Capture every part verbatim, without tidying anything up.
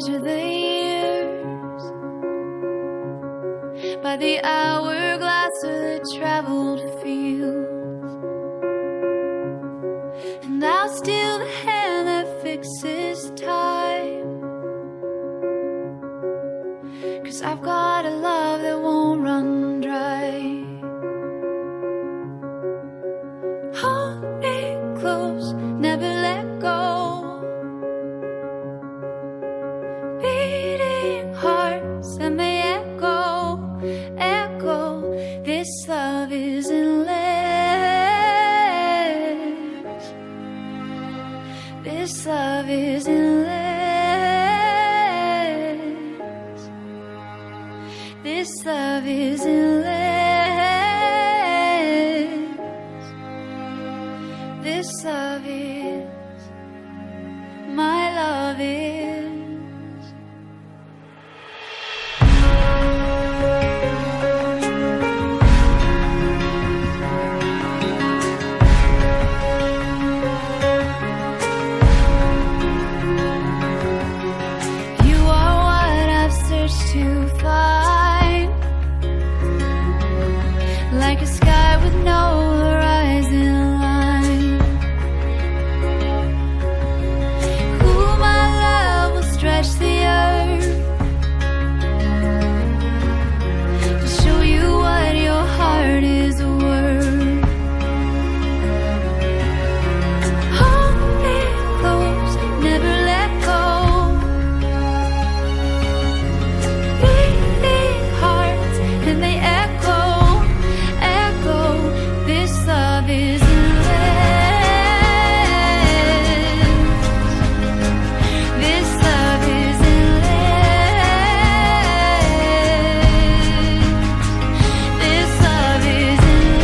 measure the years by the hourglass or the traveled fields, and I'll steal the hand that fixes time, 'cause I've got a love that won't run dry. Hold me close, never let go. Beating hearts and they echo, echo. This love is endless. This love is endless. This love is endless. This love is, my love is. To find, like a sky with no horizon line. Ooh, my love will stretch the earth to show you what your heart is worth. Hold me close, never let go. And they echo, echo. This love is endless. This love is endless. This love is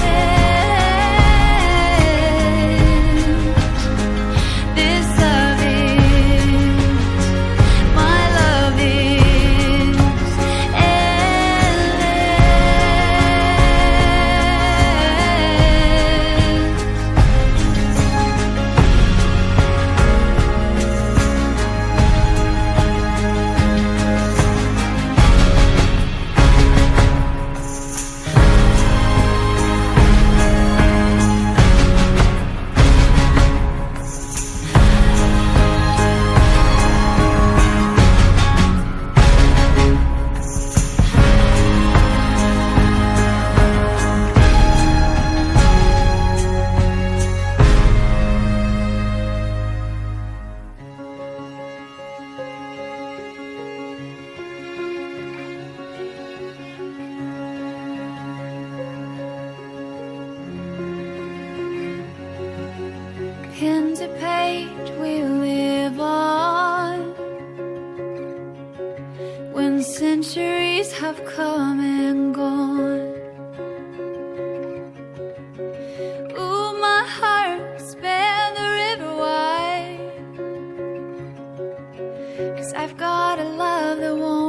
endless. This love is, my love is endless. Pen to page we live on, when centuries have come and gone. Ooh, my heart span the river wide, 'cause I've got a love that won't